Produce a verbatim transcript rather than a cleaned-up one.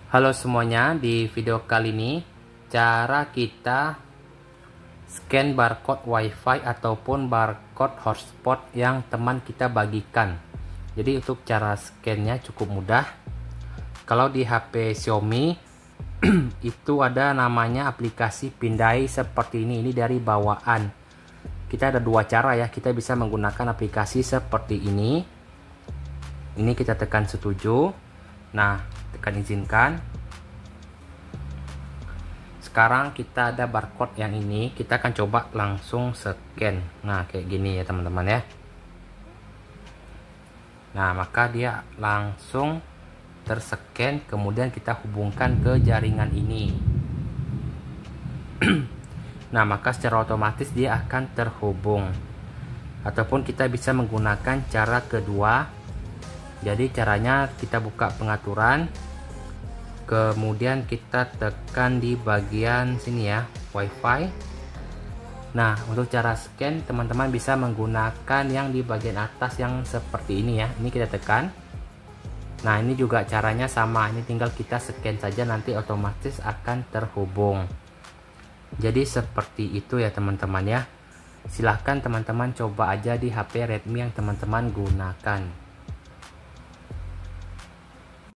Halo semuanya, di video kali ini cara kita scan barcode wifi ataupun barcode hotspot yang teman kita bagikan. Jadi untuk cara scannya cukup mudah. Kalau di H P Xiaomi itu ada namanya aplikasi pindai seperti ini. Ini dari bawaan. Kita ada dua cara ya, kita bisa menggunakan aplikasi seperti ini. Ini kita tekan setuju. Nah, tekan izinkan. Sekarang kita ada barcode yang ini, kita akan coba langsung scan. Nah, kayak gini ya teman-teman ya. Nah, maka dia langsung terscan, kemudian kita hubungkan ke jaringan ini. Nah, maka secara otomatis dia akan terhubung. Ataupun kita bisa menggunakan cara kedua. Jadi caranya kita buka pengaturan, kemudian kita tekan di bagian sini ya, wifi. Nah, untuk cara scan teman-teman bisa menggunakan yang di bagian atas yang seperti ini ya. Ini kita tekan. Nah, ini juga caranya sama, ini tinggal kita scan saja, nanti otomatis akan terhubung. Jadi seperti itu ya teman-teman ya. Silahkan teman-teman coba aja di H P Redmi yang teman-teman gunakan.